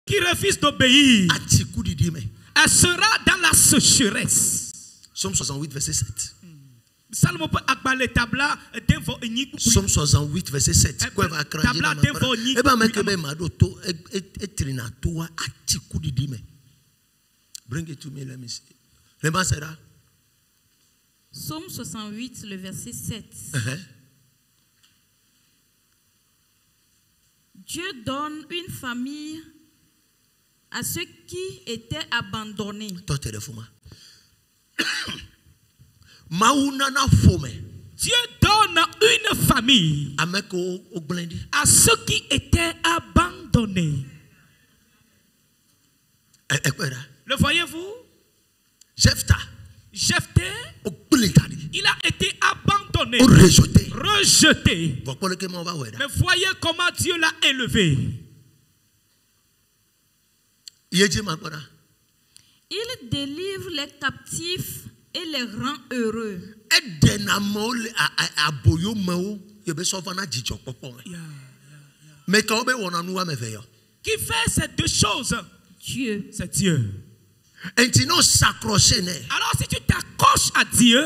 qui refuse d'obéir, elle sera dans la sécheresse. Somme 68, verset 7. Somme 68, verset 7. Bring it to me, let me see. Somme 68, le verset 7. Dieu donne une famille à ceux qui étaient abandonnés. Dieu donne une famille à ceux qui étaient abandonnés. Le voyez-vous? Jephthé, il a été abandonné, rejeté. Mais voyez comment Dieu l'a élevé. Il délivre les captifs et les rend heureux. Qui fait ces deux choses? Dieu. C'est Dieu. Alors si tu t'accroches à Dieu,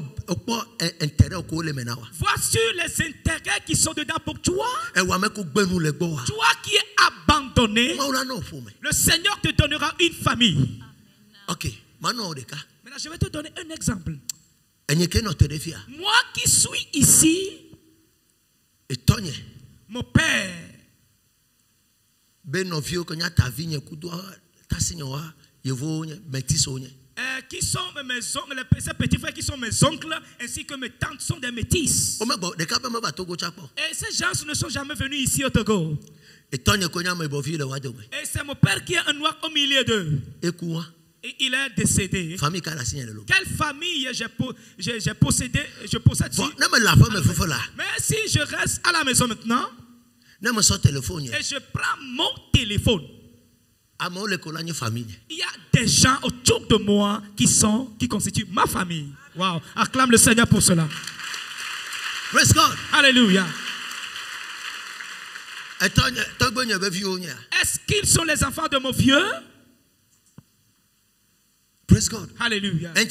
voici les intérêts qui sont dedans pour toi. Toi qui es abandonné, le Seigneur te donnera une famille. Ok. Maintenant, je vais te donner un exemple. Moi qui suis ici, mon père, qui sont mes oncles, ces petits frères qui sont mes oncles, ainsi que mes tantes sont des métis. Et ces gens ne sont jamais venus ici au Togo. Et c'est mon père qui est un noir au milieu d'eux. Et il est décédé. Quelle famille je possède ici? Mais si je reste à la maison maintenant, et je prends mon téléphone, il y a des gens autour de moi qui constituent ma famille. Wow. Acclame le Seigneur pour cela. Praise God. Alléluia. Est-ce qu'ils sont les enfants de mon vieux? Praise God. Alléluia. Alors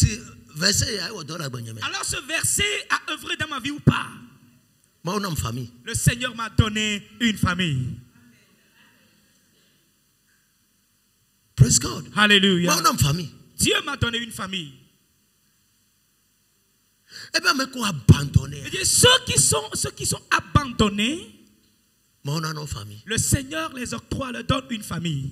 ce verset a œuvré dans ma vie ou pas? Le Seigneur m'a donné une famille. Praise God. Alléluia. Dieu m'a donné une famille. Et ceux qui sont abandonnés, le Seigneur les octroie, leur donne une famille.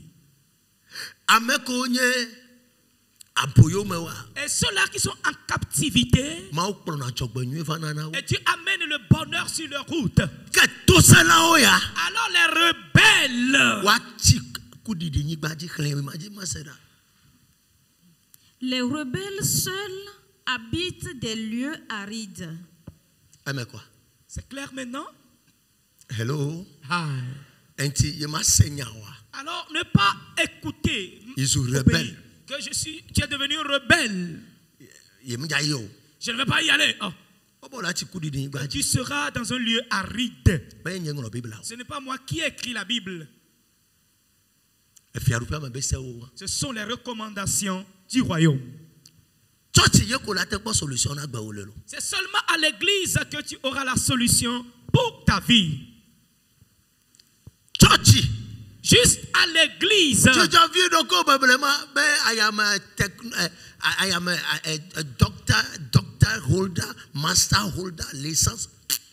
Et ceux-là qui sont en captivité, et Dieu amène le bonheur sur leur route. Alors les rebelles, les rebelles seuls habitent des lieux arides. C'est clair maintenant? Hello. Hi. Alors ne pas écouter. Que tu es devenu rebelle. Je ne vais pas y aller. Oh. Tu seras dans un lieu aride. Ce n'est pas moi qui ai écrit la Bible. Ce sont les recommandations du royaume. C'est seulement à l'église que tu auras la solution pour ta vie. Juste à l'église. I am a doctor holder, master holder, license.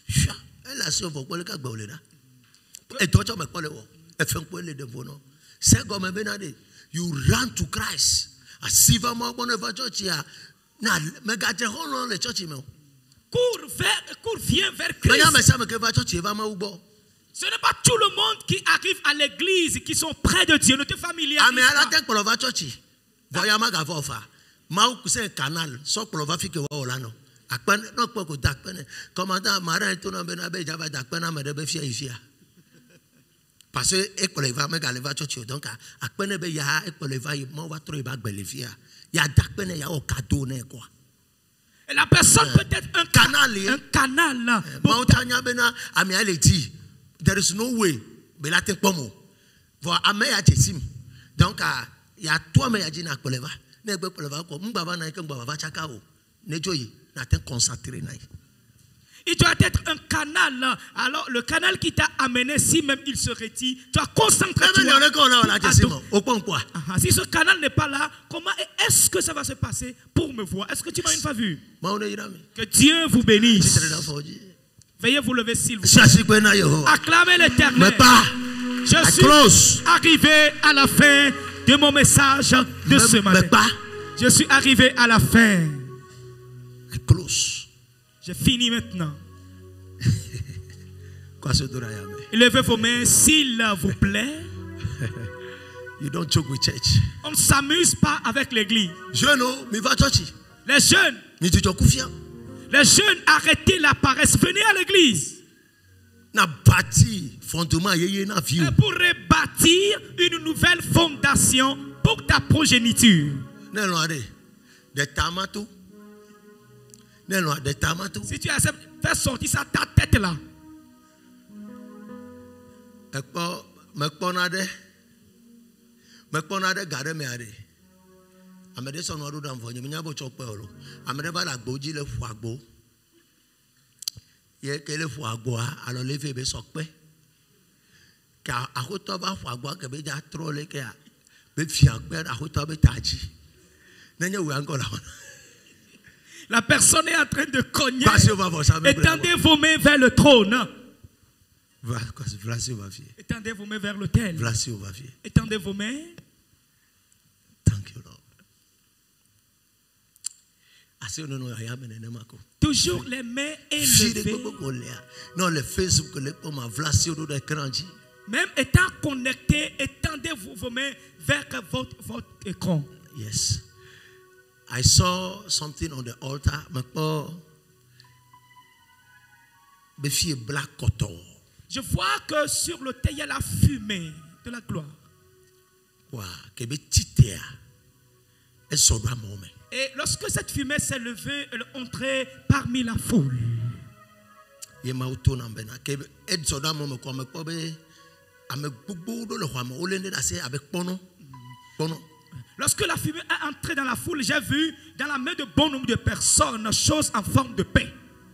You run to Christ. Cours, viens vers Christ. Ce n'est pas tout le monde qui arrive à l'église qui sont près de Dieu. Ne te familiarise pas. Parce que et la personne peut être un canal. There is no way. Donc, il y a toi, mais il y a dit, n'appelez-va. N'appelez-va quoi. M'bava na ikan m'bava chakao. N'ejoyi n'attend concentré na. Il doit être un canal. Alors, le canal qui t'a amené, si même il se retire, tu dois concentrer. Si ce canal n'est pas là, comment est-ce que ça va se passer pour me voir? Est-ce que tu m'as une fois vu? Que Dieu vous bénisse. Veuillez vous lever s'il vous plaît. Acclamez l'Éternel. Je suis arrivé à la fin de mon message de ce matin. Je suis arrivé à la fin. J'ai fini maintenant. Levez vos mains s'il vous plaît. You don't joke with church. On ne s'amuse pas avec l'église. Les jeunes, arrêtez la paresse. Venez à l'église. Pour rebâtir une nouvelle fondation pour ta progéniture. Si tu acceptes, fais sortir ça ta tête là. La personne est en train de cogner. Étendez vos mains vers le trône. Étendez vos mains vers l'autel. Étendez vos mains. Thank you, Lord. Toujours les mains élevées. Non, le Facebook, même étant connecté, étendez vos mains vers votre écran. Yes. I saw something on the altar. Je vois que sur l'autel, il y a la fumée de la gloire. Et lorsque cette fumée s'est levée, elle est entrée parmi la foule. Lorsque la fumée est entrée dans la foule, j'ai vu dans la main de bon nombre de personnes choses en forme de paix.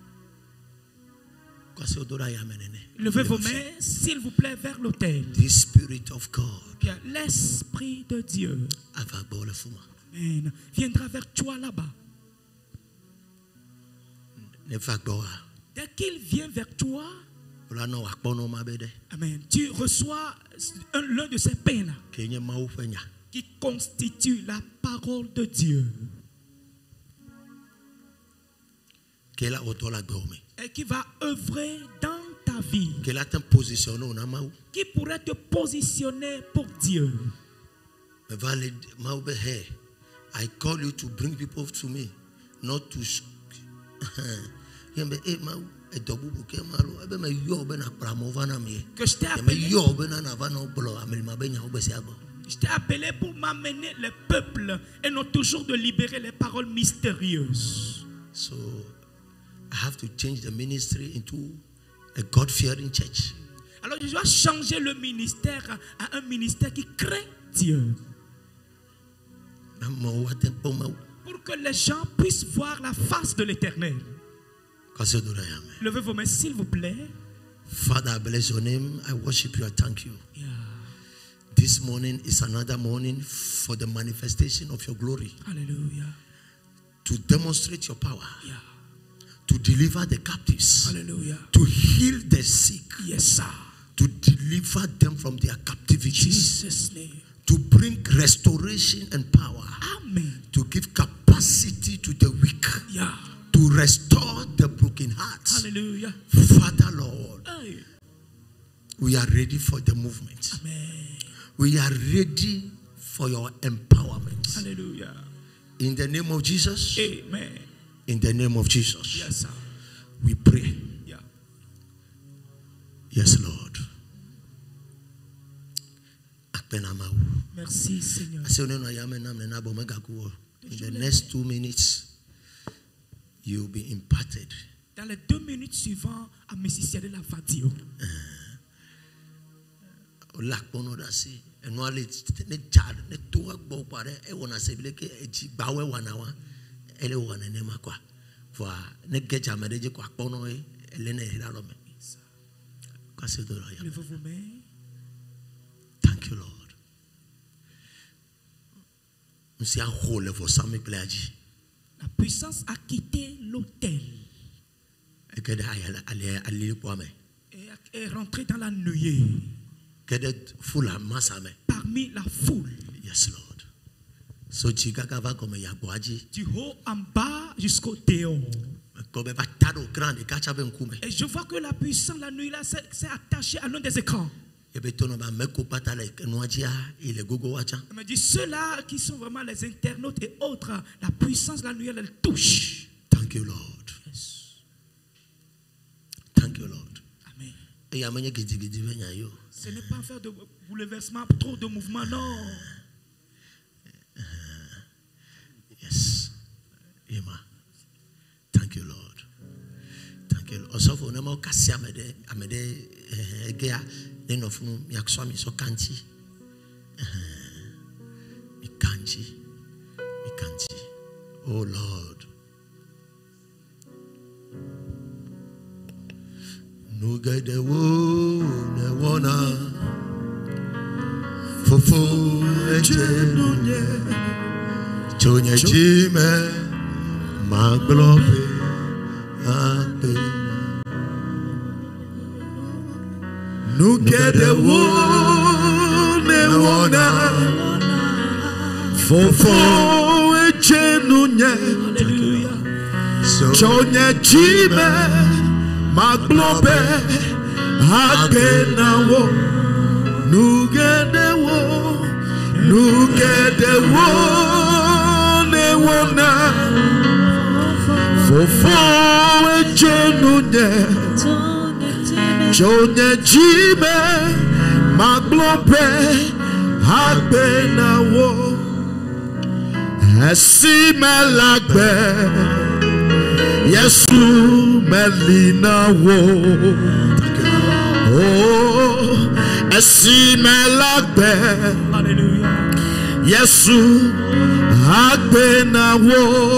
Levez vos mains, s'il vous plaît, vers l'autel. L'Esprit de Dieu Amen. Viendra vers toi là-bas. Dès qu'il vient vers toi, Amen, tu reçois l'un de ces pains-là qui constitue la parole de Dieu. Et qui va œuvrer dans ta vie. Qui pourrait te positionner pour Dieu. I call you to bring people to me, not to. Que je t'ai appelé pour m'amener les peuples et non toujours de libérer les paroles mystérieuses. So I have to change the ministry into a God-fearing church. Alors je dois changer le ministère à un ministère qui craint Dieu. Pour que les gens puissent voir la face de l'Éternel. Levez vos mains s'il vous plaît. Father, I bless your name. I worship you. I thank you. Yeah. This morning is another morning for the manifestation of your glory. Hallelujah. To demonstrate your power. Yeah. To deliver the captives. Hallelujah. To heal the sick. Yes, sir. To deliver them from their captivity. Jesus' name. To bring restoration and power. Amen. To give capacity to the weak. Yeah. To restore the broken hearts. Hallelujah. Father, Lord, Hey. we are ready for the movement. Amen. We are ready for your empowerment. Hallelujah. In the name of Jesus. Amen. In the name of Jesus. Yes, sir. We pray. Yeah. Yes, Lord. Merci, Seigneur. In the next 2 minutes, you will be imparted. Dans les 2 minutes suivantes, à Messie la Vadio. and one ne child, ne two go pare, e wona sebileke e ji bawe wanawa, ele wana ne makwa. For ne get a marriage kwa pono e elene hiralome. Thank you, Lord. La puissance a quitté l'autel et est rentrée dans la nuée parmi la foule. Yes, Lord. So du haut en bas jusqu'au dehors. Et je vois que la puissance, la nuit là, s'est attachée à l'un des écrans. Il me dit ceux-là qui sont vraiment les internautes et autres, la puissance, la nuit, elle touche. Thank you, Lord. Yes. Thank you, Lord. Amen. Ce n'est pas faire de bouleversement, trop de mouvements, non. Yes. Amen. Thank you, Lord. Thank you, Lord. Also, for no kasi amede gea nenofunu yakswami so kanchi. Mi kanchi. Oh Lord. No gede wo ne wona fofo ejenunye chonye chime maglobe ape. No gede wo ne wona fofo ejenunye chonye chime maglobe akenawo. Nugede wo ne wona fofo ejenunye chonye chime maglobe akenawo. Esi melagbe Yesu melina wo. Oh, esi melagbe. Hallelujah. Yesu agbena wo.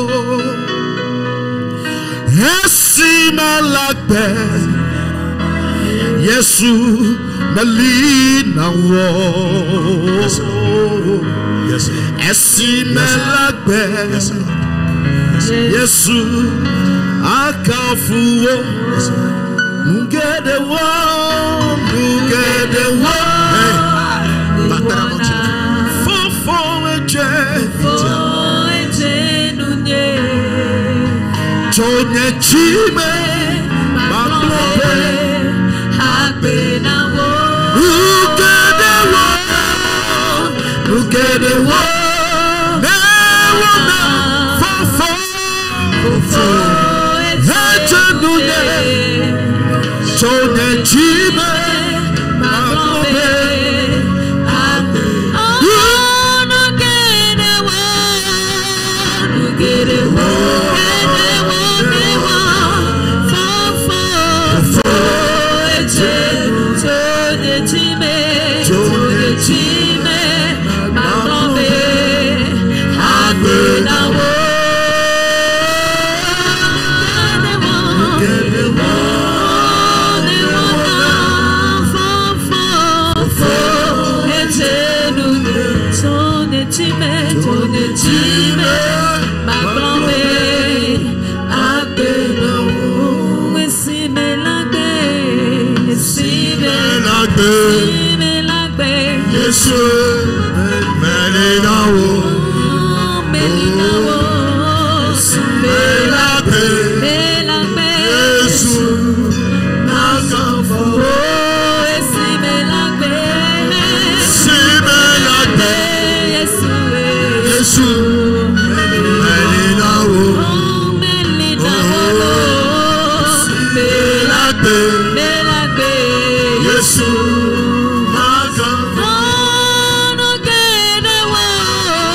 Esi melagbe. Yesu melina wo. Esi melagbe. Yesu akafuwo. Nugede wo. Fofo ejenunye chonye chime maglobe akenawo. Nugede wo ne wona fofo ejenunye chonye chime maglobe. Yesu melina wo. Yesu nakafo. Yesu melina wo. Yesu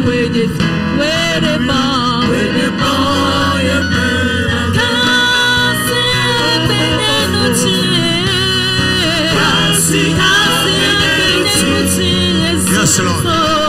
Yes, Lord.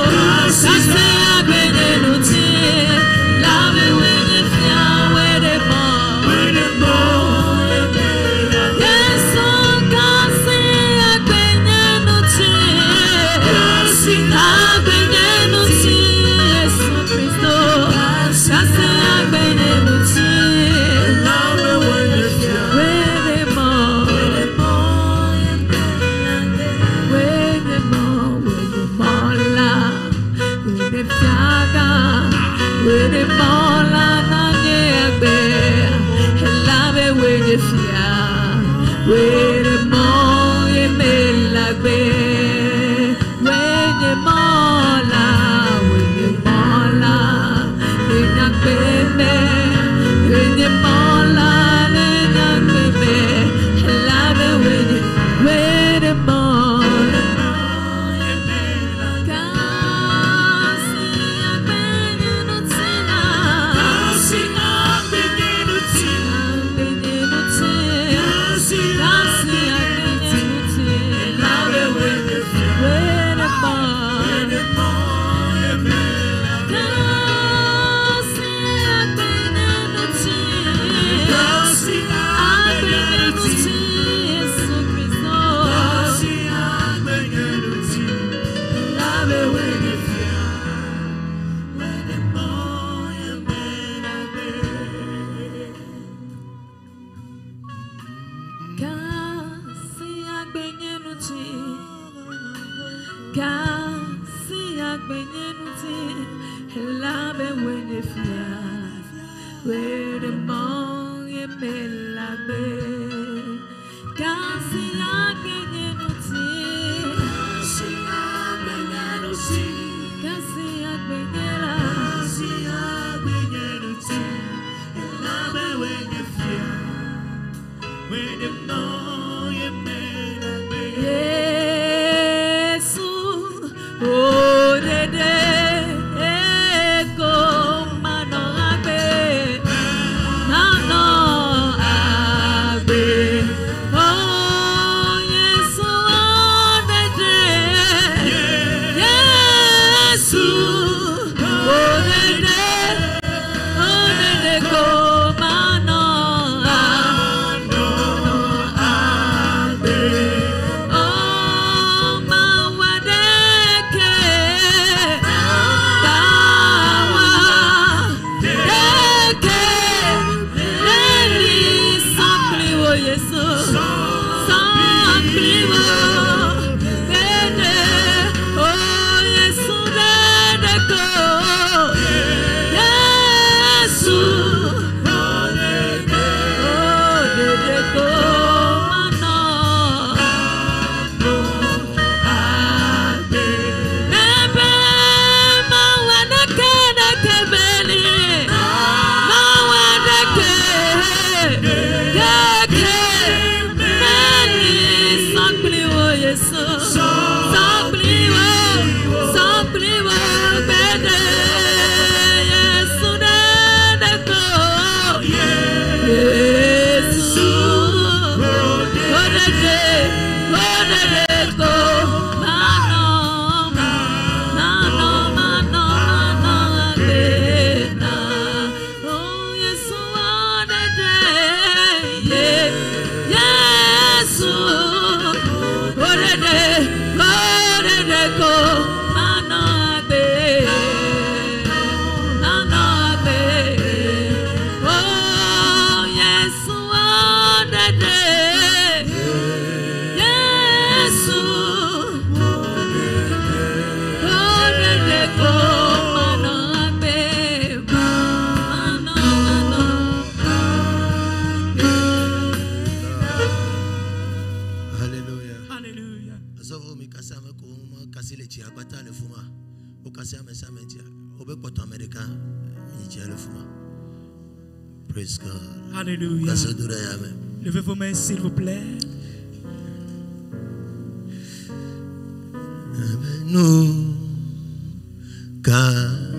Praise God. Hallelujah. Levez vos mains, s'il vous plaît. Nous, car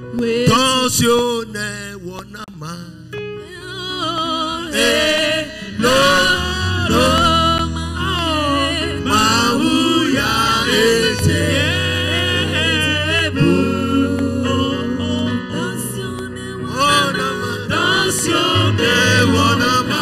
Tensione wonama. Lo mauya ete. Tensione wonama.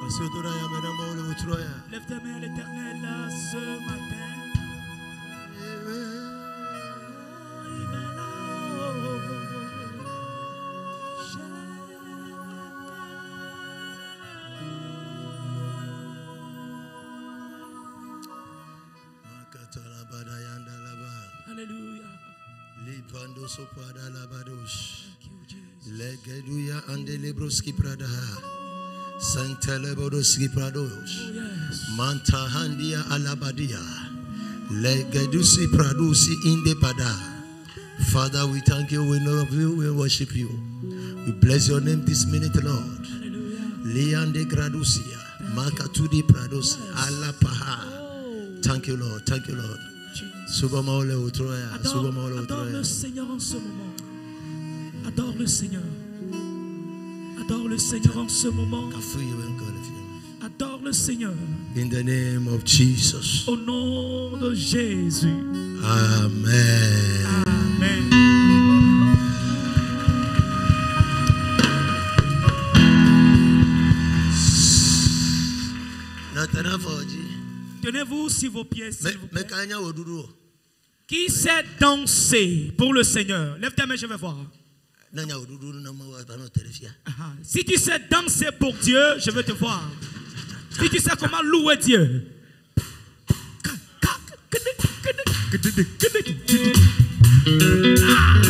Lève tes mains à l'Éternel ce matin. Alléluia. Legeduya andelebroski prada santelebroski prados manta handia alabadia legedusi pradusi indepada. Father, we thank you, we love you, we worship you, we bless your name this minute, Lord. Liande gradusia makatudi prados alapaha. Thank you, Lord. Thank you, Lord. Adore le Seigneur en ce moment. Adore le Seigneur. Adore le Seigneur en ce moment. Adore le Seigneur. In the name of Jesus. Au nom de Jésus. Amen. Amen. Tenez-vous sur vos pieds, s'il vous plaît. Qui sait danser pour le Seigneur? Lève ta main, je vais voir. Si tu sais danser pour Dieu, je veux te voir. Si tu sais comment louer Dieu. Ah.